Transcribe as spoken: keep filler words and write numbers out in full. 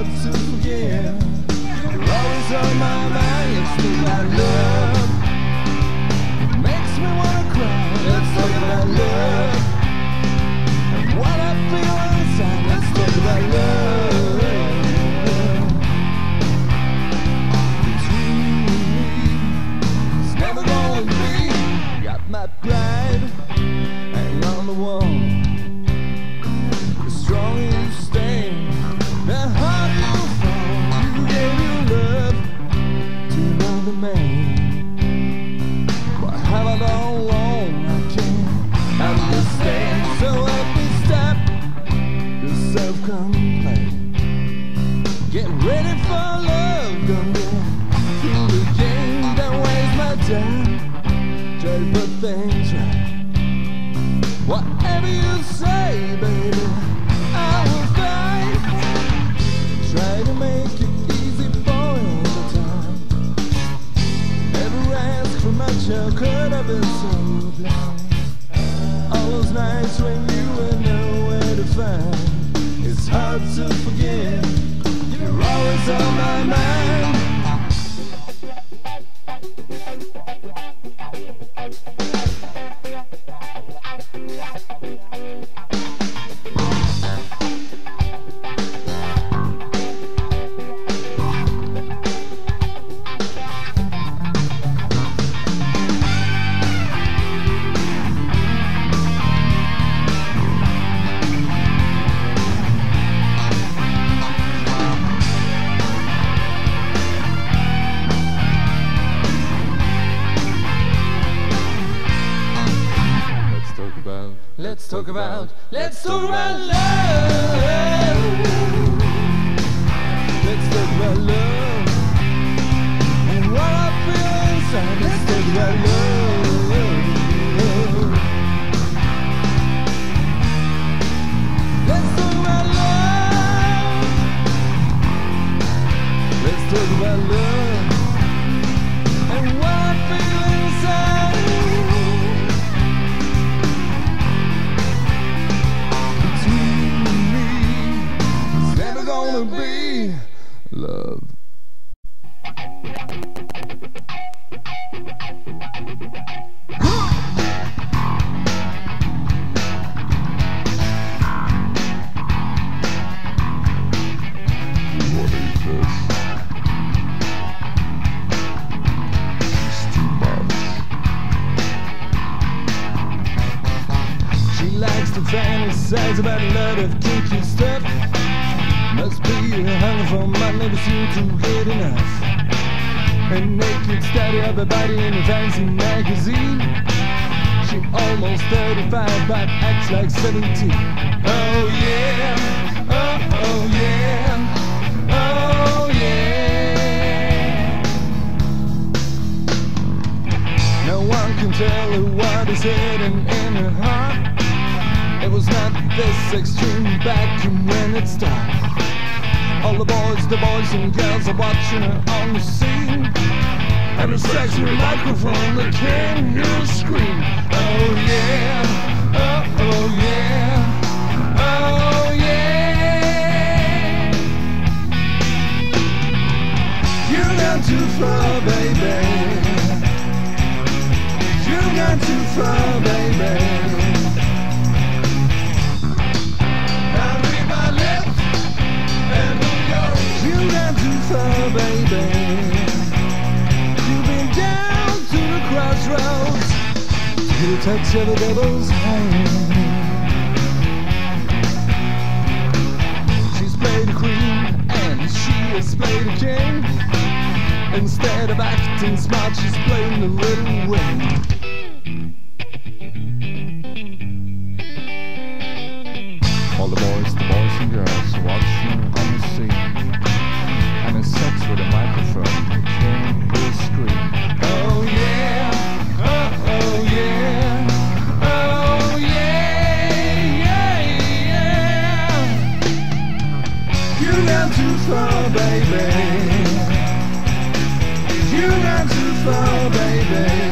hard to forget. You're always on my mind. It's me about love. It makes me wanna cry. Let's talk about love and what I feel inside. Let's talk about love. Between you and me, it's never gonna be. Got my pride hanging on the wall. The stronger you stay, the harder you fall. You gave your love to another man. What have I done wrong? I can't understand. So let me stop the self-complaint. Get ready for love. Don't get through the game. Don't waste my time. Try to put things right. Whatever you say, baby, I will fight. Try to make it easy for you all the time. Never ask for much, how could I be so blind? All those nights when you were nowhere to find. It's hard to forget. You're always on my mind. Let's talk about, let's talk about love. Let's talk about love and what I feel inside. Let's talk about love. Let's talk about love. Let's talk about love and what I feel inside. Gonna be love. What is this? It's too much. She likes to fantasize about a lot of kinky stuff. Must be a hunger for money, never seem to get enough. A naked study of her body in a fancy magazine. She almost thirty-five but acts like seventeen. Oh yeah, oh, oh yeah, oh yeah. No one can tell her what is hidden in her heart. It was not this extreme back when it started. All the boys, the boys and girls are watching her on the scene. And a sexy microphone, they can't hear her scream. Oh yeah, oh, oh yeah, oh yeah. You've gone too far, baby. You've gone too far, baby. Baby, you've been down to the crossroads to get a touch of the devil's hand. She's played a queen and she has played a king. Instead of acting smart, she's playing the little wing. All the boys, the boys and girls are watching on the scene. Sex with a microphone, you can't hear a scream. Oh yeah, oh, oh yeah, oh yeah, yeah, yeah. You've gone too far, baby. You've gone too far, baby.